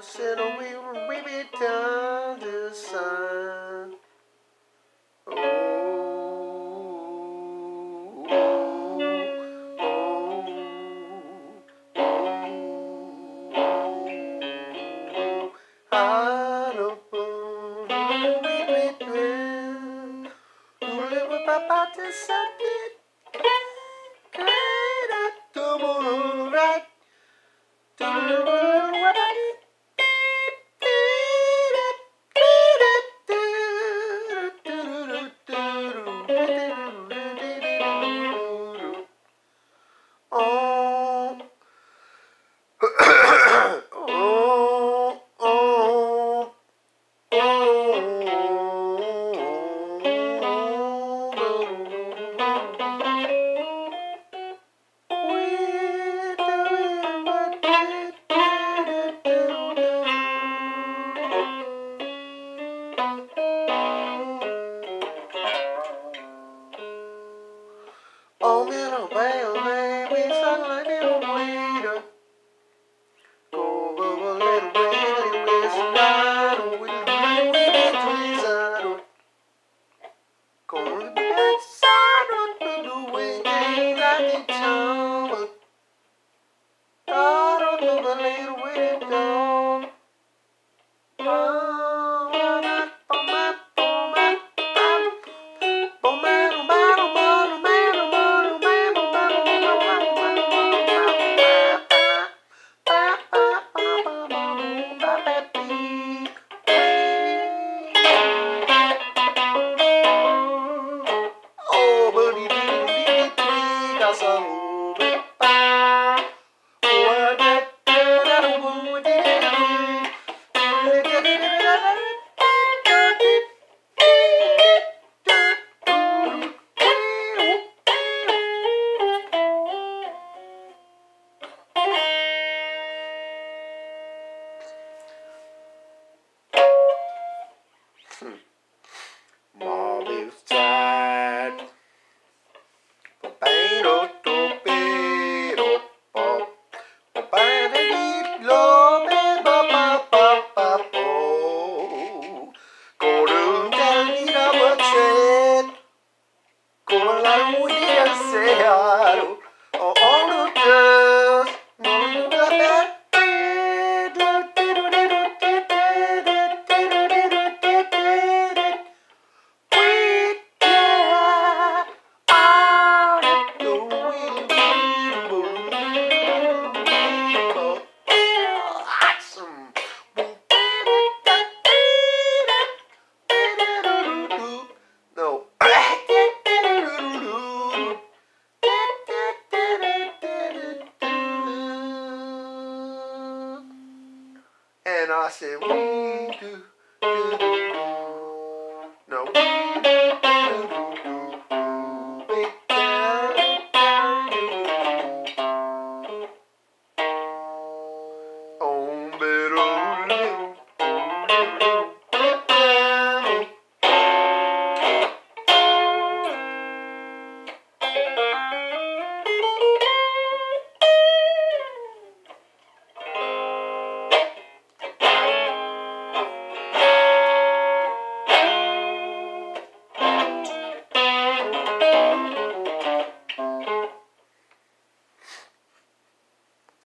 said we return to the sun. Oh, little baby, we sung like little waiter. Go over a little way, with a ride, with a little twist. Go to the bedside, on the way, like the tower. I don't know the little way to go. Mom is tired. Papero, topero, pop. Papero, lo, be, ba, ba, ba, ba, bo. Go to the number chat. Go along with the say, oh, all the girls. And I said, we do.